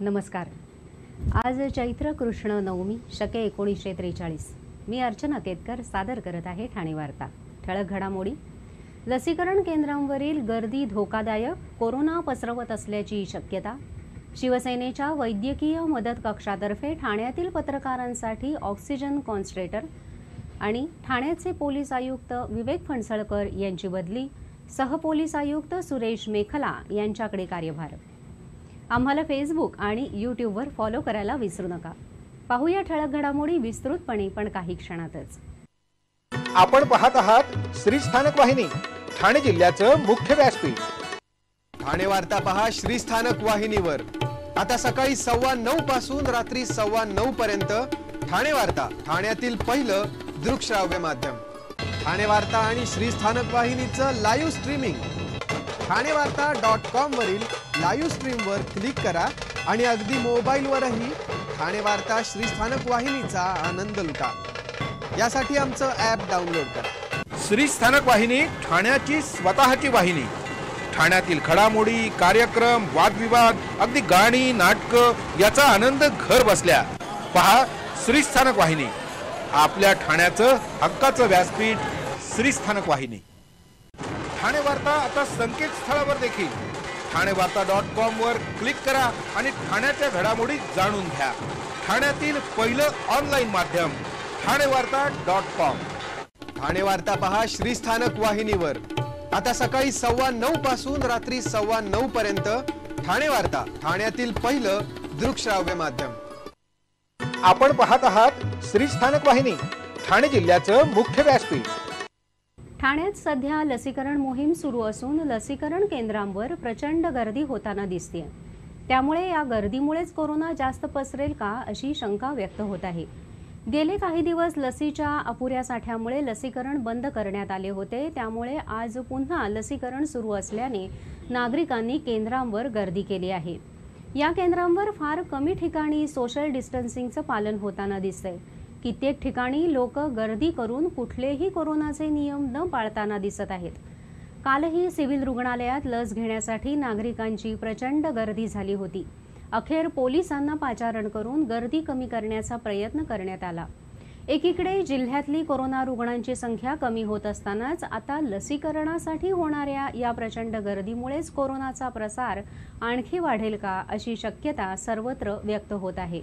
नमस्कार। आज चैत्र कृष्ण नवमी शके 1943। मी अर्चना केतकर सादर करत आहे ठाणे वार्ता। ठळक घडामोडी। लसीकरण केंद्रांवरील गर्दी धोकादायक, कोरोना पसरवत असल्याची शक्यता। शिवसेनेच्या वैद्यकीय मदत कक्षातर्फे ठाण्यातील पत्रकारांसाठी ऑक्सिजन कॉन्सन्ट्रेटर आणि ठाण्याचे पोलीस आयुक्त विवेक फणसळकर यांची बदली। सहपोलीस आयुक्त सुरेश मेखला यांच्याकडे कार्यभार। आम्हाला फेसबुक आणि यूट्यूबवर फॉलो करायला विसरू नका। पाहूया ठळक घडामोडी विस्तृतपणे, पण काही क्षणातच। आपण पाहत आहात श्री स्थानक वाहिनी, ठाणे जिल्ह्याचं मुख्य व्यासपीठ। ठाणे वार्ता पहा श्री स्थानक वाहिनीवर। आता सकाळी 9:15 पासून रात्री 9:15 पर्यंत ठाणे वार्ता, ठाण्यातील पहिलं दृकश्राव्य माध्यम। ठाणे वार्ता आणि श्री स्थानक वाहिनीचं लाईव्ह स्ट्रीमिंग ठाणेवार्ता.com वरील लाईव्ह स्ट्रीमवर क्लिक करा आणि अगदी मोबाईलवरही ठाणे वार्ता श्री स्थानक वाहिनीचा आनंद लुटा। यासाठी आमचं ॲप डाउनलोड करा। श्री स्थानक वाहिनी ठाण्याची स्वतःची वाहिनी। ठाण्यातील घडामोडी, कार्यक्रम, वादविवाद, अगदी गाणी, नाटकं याचा आनंद घर बसल्या पहा श्री स्थानक वाहिनी। आपल्या ठाण्याचं हक्काचं व्यासपीठ श्री स्थानक वाहिनी। ठाणे वार्ता आता संकेतस्थळावर देखील ठाणेवार्ता.com वर क्लिक करा आणि ठाण्याच्या घडामोडी जाणून घ्या। ठाण्यातील पहिलं ऑनलाईन माध्यम ठाणेवार्ता.com। ठाणे वार्ता पहा श्री स्थानक वाहिनीवर। आता सकाळी 9:15 पासून रात्री 9:15 पर्यंत ठाणे वार्ता, ठाण्यातील पहिलं दृकश्राव्य माध्यम। आपण पाहत आहात श्री स्थानक वाहिनी, ठाणे जिल्ह्याचं मुख्य व्यासपीठ। ठाण्यात सध्या लसीकरण मोहीम सुरू असून लसीकरण केंद्रांवर प्रचंड गर्दी होताना दिसते। त्यामुळे या गर्दीमुळेच कोरोना जास्त पसरेल का अशी शंका व्यक्त होत आहे। गेले काही दिवस लसीच्या अपुऱ्या साठ्यामुळे लसीकरण बंद करण्यात आले होते। त्यामुळे आज पुन्हा लसीकरण सुरू असल्याने नागरिकांनी केंद्रांवर गर्दी केली आहे। या केंद्रांवर फार कमी ठिकाणी सोशल डिस्टन्सिंगचं पालन होताना दिसतंय। कित्येक ठिकाणी लोक गर्दी करून कुठलेही कोरोनाचे नियम न पाळताना दिसत आहेत। कालही सिव्हिल रुग्णालयात लस घेण्यासाठी नागरिकांची प्रचंड गर्दी झाली होती। अखेर पोलिसांना पाचारण करून गर्दी कमी करण्याचा प्रयत्न करण्यात आला। एकीकडे जिल्ह्यातली कोरोना रुग्णांची संख्या कमी होत असतानाच आता लसीकरणासाठी होणाऱ्या या प्रचंड गर्दीमुळेच कोरोनाचा प्रसार आणखी वाढेल का अशी शक्यता सर्वत्र व्यक्त होत आहे।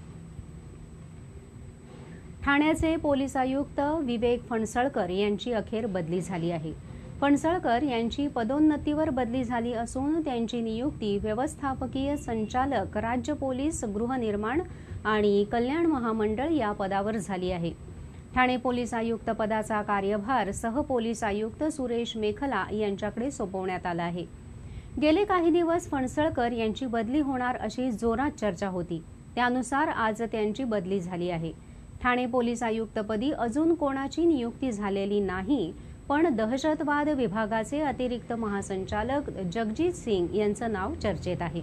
ठाण्याचे पोलीस आयुक्त विवेक फणसळकर यांची अखेर बदली झाली आहे। फणसळकर यांची पदोन्नतीवर बदली झाली असून त्यांची नियुक्ती व्यवस्थापकीय संचालक, राज्य पोलीस गृहनिर्माण आणि कल्याण महामंडळ या पदावर झाली आहे। ठाणे पोलीस आयुक्त पदाचा कार्यभार सहपोलीस आयुक्त सुरेश मेखला यांच्याकडे सोपवण्यात आला आहे। गेले काही दिवस फणसळकर यांची बदली होणार अशी जोरात चर्चा होती। त्यानुसार आज त्यांची बदली झाली आहे। ठाणे पोलीस आयुक्तपदी अजून कोणाची नियुक्ती झालेली नाही, पण दहशतवाद विभागाचे अतिरिक्त महासंचालक जगजीत सिंग यांचं नाव चर्चेत आहे।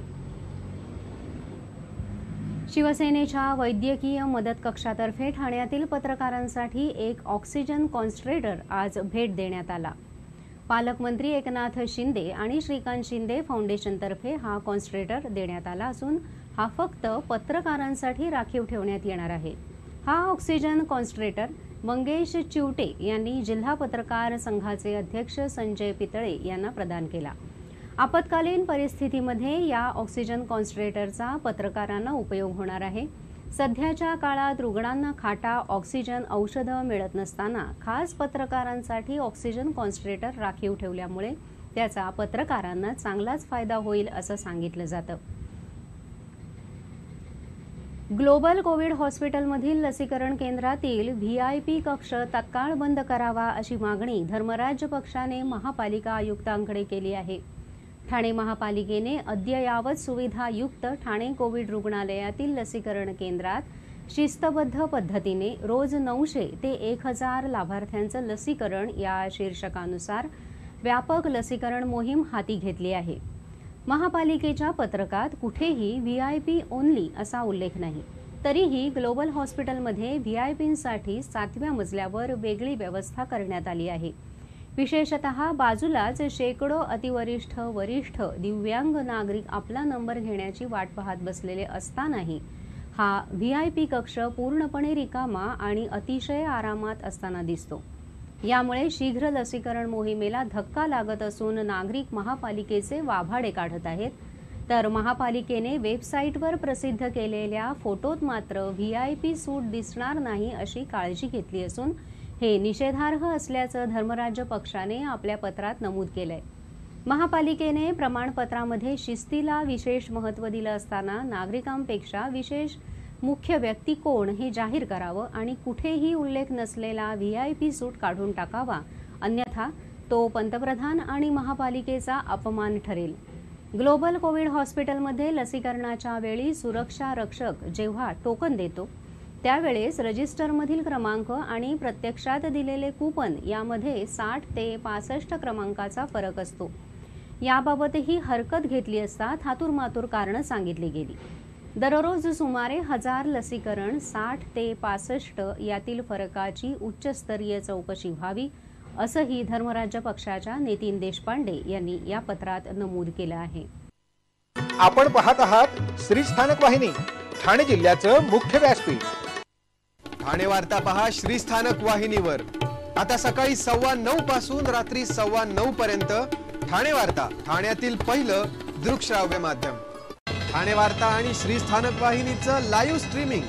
शिवसेनेच्या वैद्यकीय मदत कक्षातर्फे ठाण्यातील पत्रकारांसाठी एक ऑक्सिजन कॉन्सन्ट्रेटर आज भेट देण्यात आला। पालकमंत्री एकनाथ शिंदे आणि श्रीकांत शिंदे फाउंडेशनतर्फे हा कॉन्सन्ट्रेटर देण्यात आला असून हा फक्त पत्रकारांसाठी राखीव ठेवण्यात येणार आहे। हा ऑक्सिजन कॉन्सन्ट्रेटर मंगेश चिवटे यांनी जिल्हा पत्रकार संघाचे अध्यक्ष संजय पितळे यांना प्रदान केला। आपत्कालीन परिस्थितीमध्ये या ऑक्सिजन कॉन्सन्ट्रेटरचा पत्रकारांना उपयोग होणार आहे। सध्याच्या काळात रुग्णांना खाटा, ऑक्सिजन, औषधं मिळत नसताना खास पत्रकारांसाठी ऑक्सिजन कॉन्सन्ट्रेटर राखीव ठेवल्यामुळे त्याचा पत्रकारांना चांगलाच फायदा होईल असं सांगितलं जातं। ग्लोबल कोविड हॉस्पिटलमधील लसीकरण केंद्रातील व्हीआयपी कक्ष तत्काळ बंद करावा अशी मागणी धर्मराज्य पक्षाने महापालिका आयुक्तांकडे केली आहे। ठाणे महापालिकेने अद्ययावत सुविधायुक्त ठाणे कोविड रुग्णालयातील लसीकरण केंद्रात शिस्तबद्ध पद्धतीने रोज 900 ते 1000 लाभार्थ्यांचं लसीकरण या शीर्षकानुसार व्यापक लसीकरण मोहीम हाती घेतली आहे। महापालिकेच्या पत्रकात कुठेही व्हीआयपी ओन्ली असा उल्लेख नाही। तरीही ग्लोबल हॉस्पिटलमध्ये व्हीआयपींसाठी 7व्या मजल्यावर वेगळी व्यवस्था करण्यात आली आहे। विशेषतः बाजूलाच शेकडो अतिवरिष्ठ वरिष्ठ दिव्यांग नागरिक आपला नंबर घेण्याची वाट पाहत बसलेले असतानाही हा VIP कक्ष पूर्णपणे रिकामा आणि अतिशय आरामात असताना दिसतो। यामुळे शीघ्र लसीकरण मोहिमेला धक्का लागत असून नागरिक महापालिकेचे वाभाडे काढत आहेत, तर महापालिकेने वेबसाईटवर प्रसिद्ध केलेल्या फोटोत मात्र VIP सूट दिसणार नाही अशी काळजी घेतली असून हे निषेधार्ह असल्याचं धर्मराज्य पक्षाने आपल्या पत्रात नमूद केलंय। महापालिकेने प्रमाणपत्रामध्ये शिस्तीला विशेष महत्त्व दिलं असताना नागरिकांपेक्षा विशेष मुख्य व्यक्ती कोण हे जाहीर करावं आणि कुठेही उल्लेख नसलेला VIP सूट काढून टाकावा, अन्यथा तो पंतप्रधान आणि महापालिकेचा अपमान ठरेल। ग्लोबल कोविड हॉस्पिटलमध्ये लसीकरणाच्या वेळी सुरक्षा रक्षक जेव्हा टोकन देतो त्यावेळेस रजिस्टरमधील क्रमांक आणि प्रत्यक्षात दिलेले कूपन यामध्ये 60 ते 65 क्रमांकाचा फरक असतो। याबाबतही हरकत घेतली असता थातुरमातुर कारणं सांगितली गेली। दररोज सुमारे 1000 लसीकरण 60 ते 65 यातील फरकाची उच्चस्तरीय चौकशी व्हावी असंही धर्मराज्य पक्षाच्या नितीन देशपांडे यांनी या पत्रात नमूद केलं आहे। आपण पाहत आहात श्रीस्थानक वाहिनी, ठाणे जिल्ह्याचं मुख्य व्यासपीठ। ठाणे वार्ता पहा श्रीस्थानक वाहिनीवर। आता सकाळी 9:15 पासून रात्री 9:15 पर्यंत ठाणे वार्ता, ठाण्यातील पहिलं दृकश्राव्य माध्यम। ठाणे वार्ता आणि श्रीस्थानक वाहिनीचं लाईव्ह स्ट्रीमिंग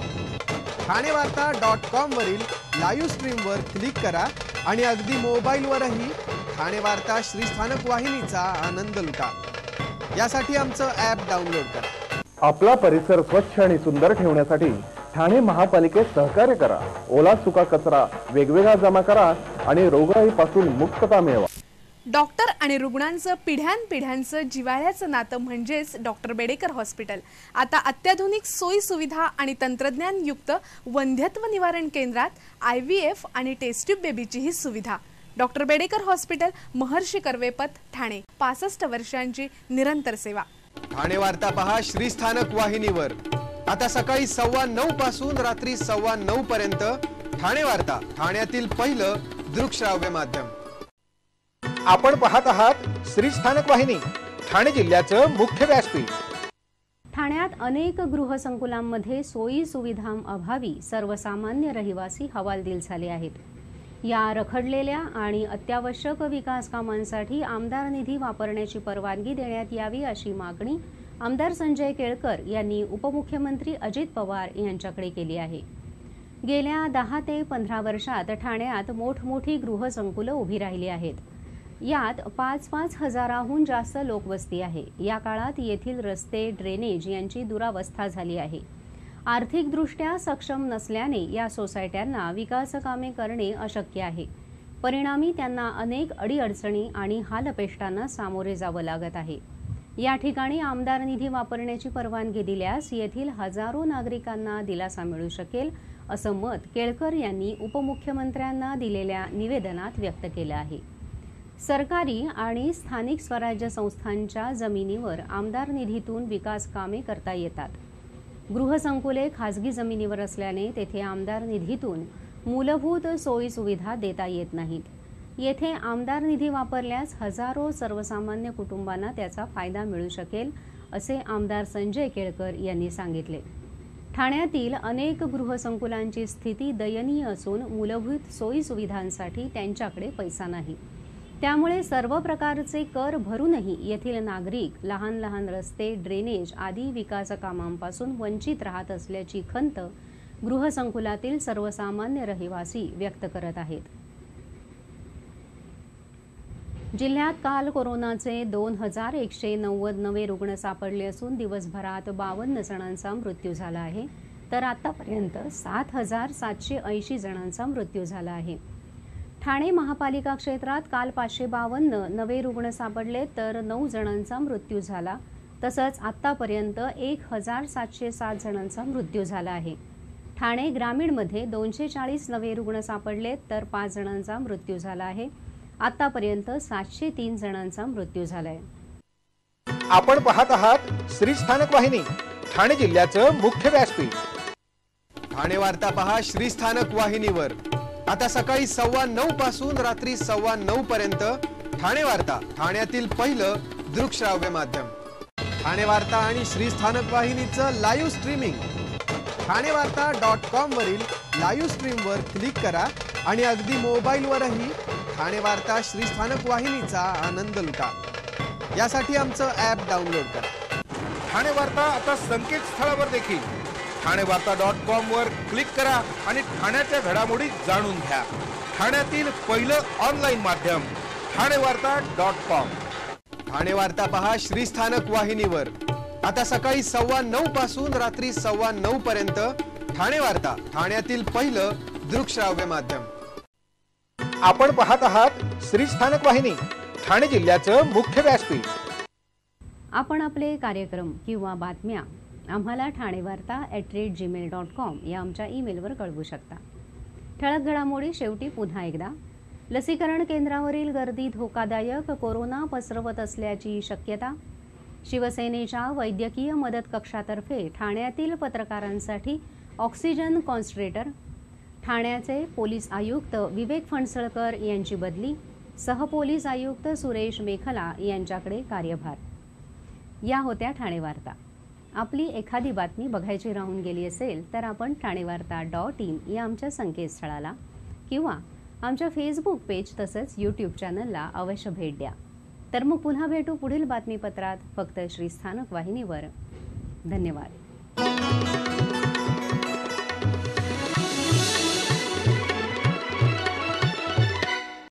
ठाणेवार्ता.com वरील लाईव्ह स्ट्रीमवर क्लिक करा आणि अगदी मोबाईलवरही ठाणे वार्ता श्रीस्थानक वाहिनीचा आनंद लुटा। यासाठी आमचं ॲप डाउनलोड करा। आपला परिसर स्वच्छ आणि सुंदर ठेवण्यासाठी ठाणे महापालिकेत सहकार्य करा। ओला सुका कचरा वेगवेगळा जमा करा आणि रोगराईपासून मुक्तता मिळवा। डॉक्टर आणि रुग्णांचं पिढ्यानपिढ्यांचं जिव्हाळ्याचं नातं म्हणजेच डॉक्टर बेडेकर हॉस्पिटल आता अत्याधुनिक सोयी सुविधा आणि तंत्रज्ञान युक्त वंध्यत्व निवारण केंद्रात IVF आणि टेस्ट ट्यूब बेबीची ही सुविधा। डॉक्टर बेडेकर हॉस्पिटल, महर्षी कर्वेपथ, ठाणे। 65 वर्षांची निरंतर सेवा। ठाणे वार्ता पहा श्रीस्थानक वाहिनीवर। आता सकाळी 9:15 पासून रात्री 9:15 पर्यंत ठाणे वार्ता, ठाण्यातील पहिलं दृकश्राव्य माध्यम। आपण पाहत आहात श्रीस्थानक वाहिनी, ठाणे जिल्ह्याचं मुख्य व्यासपीठ। ठाण्यात अनेक गृहसंकुलांमध्ये सोयी सुविधांअभावी सर्वसामान्य रहिवासी हवालदिल झाले आहेत। या रखडलेल्या आणि अत्यावश्यक विकास कामांसाठी आमदार निधी वापरण्याची परवानगी देण्यात यावी अशी मागणी आमदार संजय केळकर यांनी उपमुख्यमंत्री अजित पवार यांच्याकडे केली आहे। गेल्या 10 ते 15 वर्षात ठाण्यात मोठमोठी गृहसंकुलं उभी राहिली आहेत। यात 5-5 हजाराहून जास्त लोकवस्ती आहे। या काळात येथील रस्ते, ड्रेनेज यांची दुरावस्था झाली आहे। आर्थिकदृष्ट्या सक्षम नसल्याने या सोसायट्यांना विकास कामे करणे अशक्य आहे। परिणामी त्यांना अनेक अडीअडचणी आणि हालअपेष्टांना सामोरे जावं लागत आहे। या ठिकाणी आमदार निधी वापरण्याची परवानगी दिल्यास येथील हजारो नागरिकांना दिलासा मिळू शकेल असं मत केळकर यांनी उपमुख्यमंत्र्यांना दिलेल्या निवेदनात व्यक्त केलं आहे। सरकारी आणि स्थानिक स्वराज्य संस्थांच्या जमिनीवर आमदार निधीतून विकास कामे करता येतात। गृहसंकुले खाजगी जमिनीवर असल्याने तेथे आमदार निधीतून मूलभूत सोयी सुविधा देता येत नाहीत। येथे आमदार निधी वापरल्यास हजारो सर्वसामान्य कुटुंबांना त्याचा फायदा मिळू शकेल असे आमदार संजय केळकर यांनी सांगितले। ठाण्यातील अनेक गृहसंकुलांची स्थिती दयनीय असून मूलभूत सोयी सुविधांसाठी त्यांच्याकडे पैसा नाही। त्यामुळे सर्व प्रकारचे कर भरूनही येथील नागरिक लहान लहान रस्ते, ड्रेनेज आदी विकास कामांपासून वंचित राहत असल्याची खंत गृहसंकुलातील सर्वसामान्य रहिवासी व्यक्त करत आहेत। जिल्ह्यात काल कोरोनाचे 2190 नवे रुग्ण सापडले असून दिवसभरात 52 जणांचा मृत्यू झाला आहे, तर आतापर्यंत 7780 जणांचा मृत्यू झाला आहे। ठाणे महापालिका क्षेत्रात काल 552 नवे रुग्ण सापडले, तर 9 जणांचा मृत्यू झाला। तसंच आतापर्यंत 1707 जणांचा मृत्यू झाला आहे। ठाणे ग्रामीणमध्ये 240 नवे रुग्ण सापडले, तर 5 जणांचा मृत्यू झाला आहे। आतापर्यंत 703 जणांचा मृत्यू झालाय। आपण पाहत आहात श्रीस्थानक वाहिनी, ठाणे जिल्ह्याचं मुख्य व्यासपीठ। ठाणे वार्ता पहा श्रीस्थानक वाहिनीवर। आता सकाळी 9:15 पासून रात्री 9:15 पर्यंत ठाणे वार्ता, ठाण्यातील पहिलं दृकश्राव्य माध्यम. ठाणे वार्ता आणि श्रीस्थानक वाहिनीचं लाईव्ह स्ट्रीमिंग. ठाणेवार्ता.com वरील लाईव्ह स्ट्रीमवर क्लिक करा आणि अगदी मोबाईलवरही ठाणे वार्ता श्रीस्थानक वाहिनीचा आनंद लुटा. यासाठी आमचं ॲप डाउनलोड करा. ठाणे वार्ता आता संकेतस्थळावर देखील ठाणेवार्ता.com वर क्लिक करा आणि ठाण्याच्या घडामोडी जाणून घ्या. ठाण्यातील पहिलं ऑनलाईन माध्यम ठाणेवार्ता.com. ठाणे वार्ता पहा श्रीस्थानक वाहिनीवर. आता सकाळी 9:15 पासून रात्री 9:15 पर्यंत ठाणे वार्ता, ठाण्यातील पहिलं दृकश्राव्य माध्यम. आपण पाहत आहात श्रीस्थानक वाहिनी, ठाणे जिल्ह्याचं मुख्य व्यासपीठ. आपण आपले कार्यक्रम किंवा बातम्या आम्हाला ठाणेवार्ता@gmail.com या आमच्या ईमेलवर कळवू शकता. ठळक घडामोडी शेवटी पुन्हा एकदा. लसीकरण केंद्रावरील गर्दी धोकादायक, कोरोना पसरवत असल्याची शक्यता. शिवसेनेच्या वैद्यकीय मदत कक्षातर्फे ठाण्यातील पत्रकारांसाठी ऑक्सिजन कॉन्सन्ट्रेटर. ठाण्याचे पोलीस आयुक्त विवेक फणसळकर यांची बदली. सहपोलीस आयुक्त सुरेश मेखला यांच्याकडे कार्यभार. या होत्या ठाणे वार्ता. आपली एखादी बातमी बघायची राहून गेली असेल तर आपण ठाणेवार्ता.in या आमच्या संकेतस्थळाला किंवा आमच्या फेसबुक पेज तसंच यूट्यूब चॅनलला अवश्य भेट द्या. तर मग पुन्हा भेटू पुढील बातमीपत्रात फक्त श्रीस्थानक वाहिनीवर. धन्यवाद.